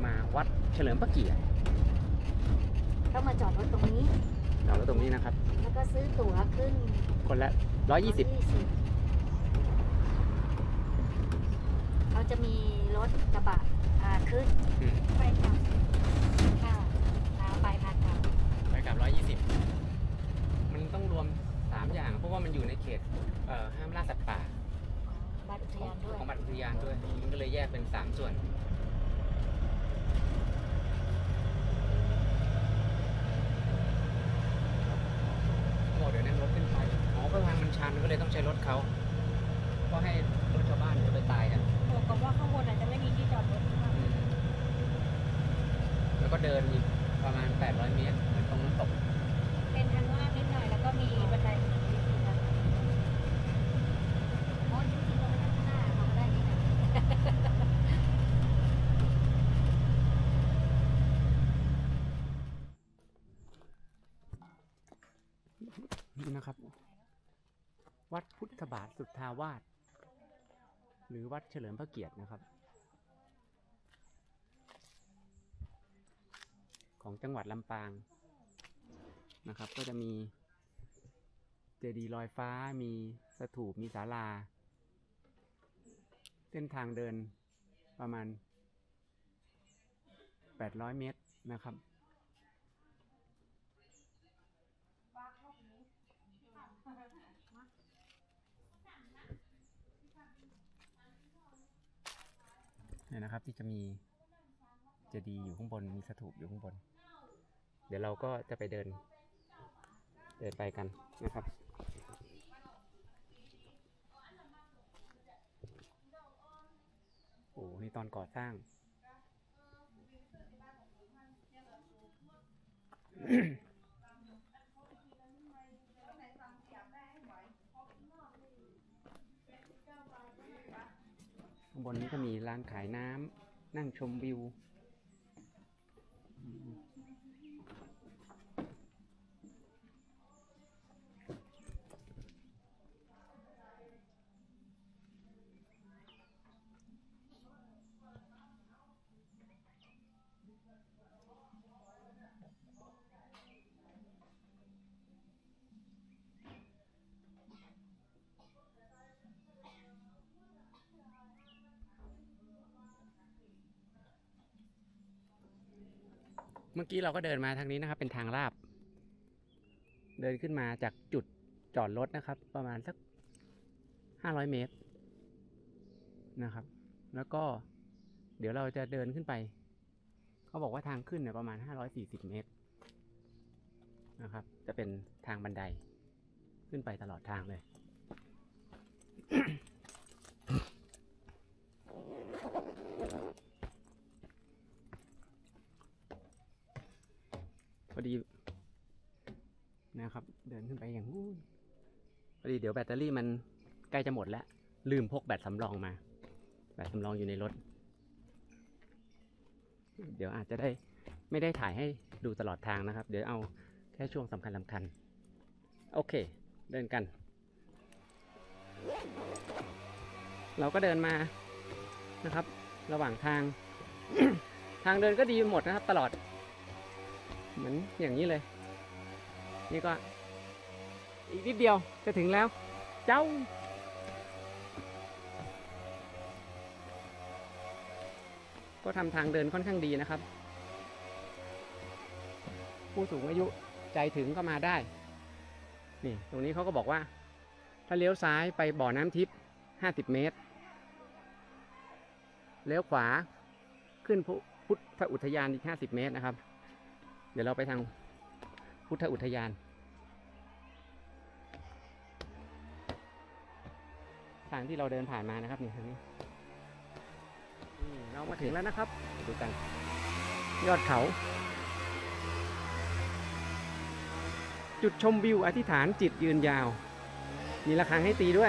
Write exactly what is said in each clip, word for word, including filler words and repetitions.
มาวัดเฉลิมพระเกียรติต้องมาจอดรถตรงนี้จอดรถตรงนี้นะครับแล้วก็ซื้อตั๋วขึ้นคนละร้อยยี่สิบเขาจะมีรถกระบะพาขึ้นไปกลับค่ะพาไปพากลับไปกลับร้อยยี่สิบมันต้องรวมสามอย่างเพราะว่ามันอยู่ในเขตห้ามล่าสัตว์ป่าบัตรอุทยานด้วยของบัตรอุทยานด้วยมันก็เลยแยกเป็นสามส่วนบอกเดี๋ยวนั่งรถขึ้นไปอ๋อเพราะทางมันชันก็เลยต้องใช้รถเขาก็ให้รถชาวบ้านจะไปตายกันบอกกับว่าข้างบนอาจจะไม่มีที่จอดรถแล้วก็เดินอีกประมาณแปดร้อยเมตรเหมือนตรงน้ำตกเป็นทางลาดนิดหน่อยแล้วก็มีบันไดอ๋อจริงๆเราไม่ได้ข้างหน้าเราได้นี่นะนี่นะครับวัดพุทธบาทสุทธาวาสหรือวัดเฉลิมพระเกียรตินะครับของจังหวัดลำปางนะครับก็จะมีเจดีย์ลอยฟ้ามีสถูปมีศาลาเส้นทางเดินประมาณแปดร้อยเมตรนะครับเนี่ยนะครับที่จะมีเจดีย์อยู่ข้างบนมีสถูปอยู่ข้างบนเดี๋ยวเราก็จะไปเดินเดินไปกันนะครับโอ้นี่ตอนก่อสร้าง ข้างบนนี้ก็มีร้านขายน้ำนั่งชมวิวเมื่อกี้เราก็เดินมาทางนี้นะครับเป็นทางราบเดินขึ้นมาจากจุดจอดรถนะครับประมาณสักห้าร้อยเมตรนะครับแล้วก็เดี๋ยวเราจะเดินขึ้นไปเขาบอกว่าทางขึ้นเนี่ยประมาณห้าร้อยสี่สิบเมตรนะครับจะเป็นทางบันไดขึ้นไปตลอดทางเลย พอดีนะครับเดินขึ้นไปอย่างงู้นพอดีเดี๋ยวแบตเตอรี่มันใกล้จะหมดแล้วลืมพกแบตสำรองมาแบตสำรองอยู่ในรถเดี๋ยวอาจจะได้ไม่ได้ถ่ายให้ดูตลอดทางนะครับเดี๋ยวเอาแค่ช่วงสำคัญสำคัญโอเคเดินกันเราก็เดินมานะครับระหว่างทาง ทางเดินก็ดีหมดนะครับตลอดเหมือนอย่างนี้เลยนี่ก็อีกนิดเดียวจะถึงแล้วเจ้าก็ทำทางเดินค่อนข้างดีนะครับผู้สูงอายุใจถึงก็มาได้นี่ตรงนี้เขาก็บอกว่าถ้าเลี้ยวซ้ายไปบ่อน้ำทิพย์ห้าสิบเมตรเลี้ยวขวาขึ้นพุทธอุทยานอีกห้าสิบเมตรนะครับเดี๋ยวเราไปทางพุทธอุทยานทางที่เราเดินผ่านมานะครับนี่ทางนี้เรามาถึงแล้วนะครับดูกันยอดเขาจุดชมวิวอธิษฐานจิตยืนยาวมีระฆังให้ตีด้วย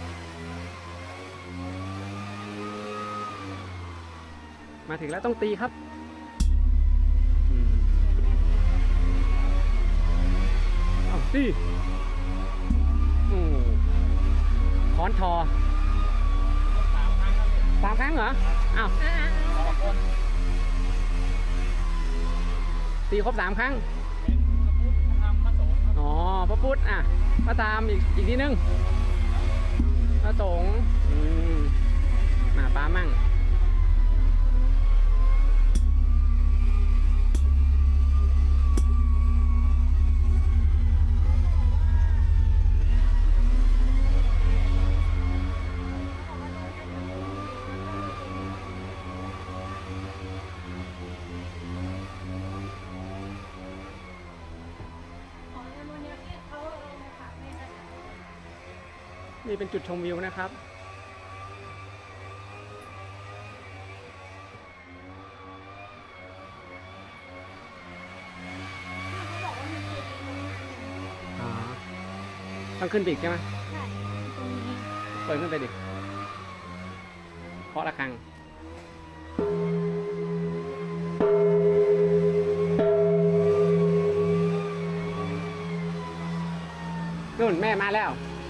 มาถึงแล้วต้องตีครับเอาตีค้อนทอสามครั้งเหรออ้าวตีครบสามครั้งเป็นพระพุทธพระธรรมพระสงฆ์ครับอ๋อ พระพุทธอ่ะ พระธรรมอีกอีกทีนึง พระสงฆ์อืมมาป้ามั่ง นี่เป็นจุดชมวิวนะครับ อ๋อ ต้องขึ้นไปอีกใช่ไหมใช่ตรงนี้เปิดขึ้นไปดิเคาะระฆัง นู่นแม่มาแล้ว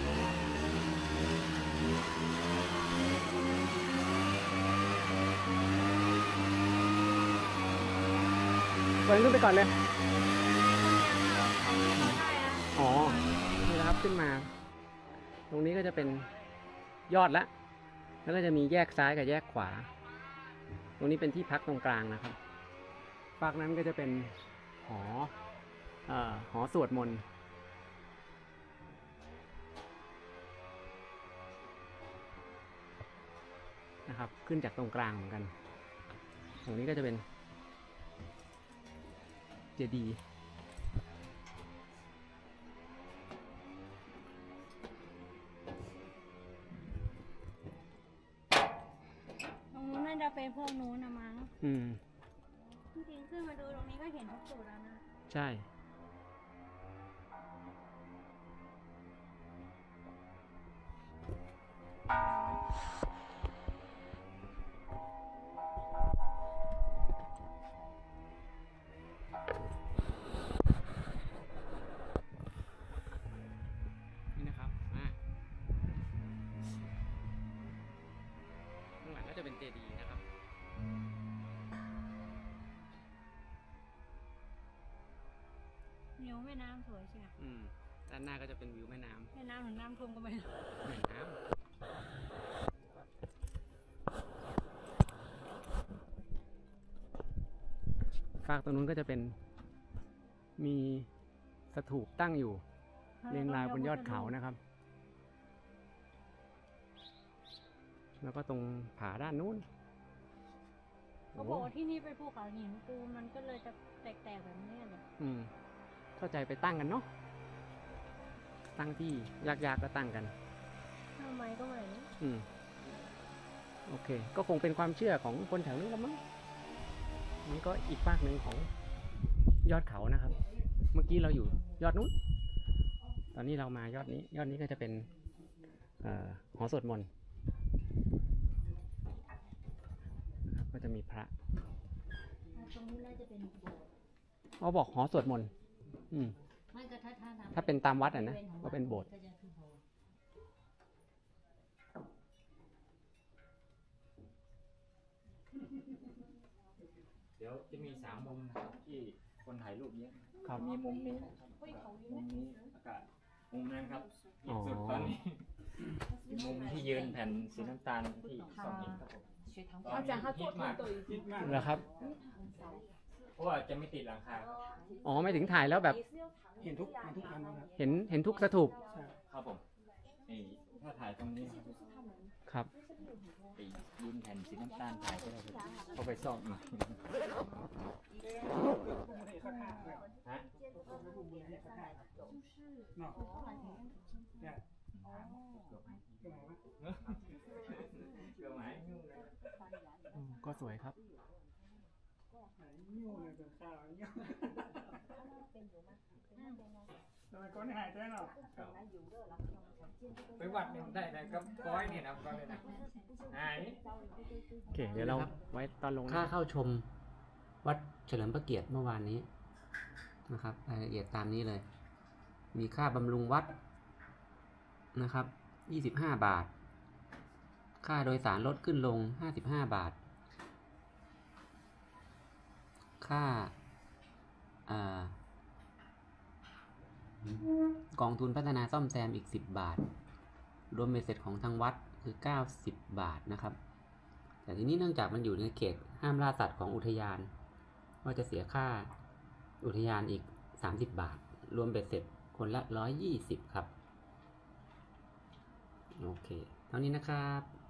เปิดขึ้นไปก่อนเลย อ๋อ นี่นะครับขึ้นมา ตรงนี้ก็จะเป็นยอดละ แล้วก็จะมีแยกซ้ายกับแยกขวา ตรงนี้เป็นที่พักตรงกลางนะครับฝั่งนั้นก็จะเป็นหอเอ่อหอสวดมนต์นะครับ ขึ้นจากตรงกลางเหมือนกัน ตรงนี้ก็จะเป็นเจดีย์ตรงนู้นน่าจะเป็นพวกนู้นนะมั้งอืมจริงๆขึ้นมาดูตรงนี้ก็เห็นทุกจุดแล้วนะใช่ นี่นะครับมาข้างหลังก็จะเป็นเจดีย์นะครับวิวแม่น้ำสวยใช่ไหมอืม ด้านหน้าก็จะเป็นวิวแม่น้แม่น้ำหรือน้ำท่วมก็ไม่รู้ำแม่น้ำฝากตรงนู้นก็จะเป็น มีสถูปตั้งอยู่ เรียงรายบนยอดเขานะครับ แล้วก็ตรงผาด้านนู้นเขาบอกว่าที่นี่เป็นภูเขาหินปูนมันก็เลยจะแตกๆแบบนี้เลยอืม เข้าใจไปตั้งกันเนาะ ตั้งที่ยากๆก็ตั้งกันทำไมก็ไม่รู้อืม โอเค ก็คงเป็นความเชื่อของคนแถวนี้ละมั้งนี่ก็อีกฝากหนึ่งของยอดเขานะครับ เมื่อกี้เราอยู่ยอดนู้น ตอนนี้เรามายอดนี้ ยอดนี้ก็จะเป็นเอ่อหอสวดมนต์นะครับก็จะมีพระตรงนี้น่าจะเป็นโบสถ์เขาบอกหอสวดมนต์อืมไม่ก็ถ้าถ้าถ้าเป็นตามวัดอ่ะนะก็เป็นโบสถ์ก็จะคือโบสถ์เดี๋ยวจะมีสามมุมนะครับที่คนถ่ายรูปเยอะครับมีมุมนี้นะครับมุมนี้อากาศมุมนั้นครับอีอ๋กอสุดตอนนี้มุมที่ยืนแผ่นสีน้ำตาลที่สองหินครับผมตอนนี้ฮิตมากฮิตมากเหรอครับเพราะว่าจะไม่ติดหลังคาครับอ๋อไม่ถึงถ่ายแล้วแบบเห็นทุกเห็นทุกอันนะครับเห็นเห็นทุกสถูปใช่ครับผมนี่ถ้าถ่ายตรงนี้นะครับครับไปยืนแผ่นสีน้ำตาลถ่ายก็ได้ครับเข้าไปซ่อมอีกฮะเนาะเนี่ยเกือบหมายยุ่งเลยอืมก็สวยครับนิ้วเลยเป็นข้าวนิ้วทำไมก้อนหายใจเนาะไปวัดเนี่ยได้แต่กับก้อยเนี่ยนะก้อยเลยนะหายโอเค เดี๋ยวเราไว้ตอนลงค่าเข้าชมวัดเฉลิมพระเกียรติเมื่อวานนี้นะครับรายละเอียดตามนี้เลย มีค่าบำรุงวัดนะครับยี่สิบห้าบาท ค่าโดยสารลดขึ้นลงห้าสิบห้าบาท ค่าอ่ากองทุนพัฒนาซ่อมแซมอีกสิบบาท รวมเบ็ดเสร็จของทางวัดคือเก้าสิบบาทนะครับ แต่ทีนี้เนื่องจากมันอยู่ในเขตห้ามล่าสัตว์ของอุทยานก็จะเสียค่าอุทยานอีกสามสิบบาท รวมเบ็ดเสร็จคนละร้อยยี่สิบครับ โอเค เท่านี้นะครับ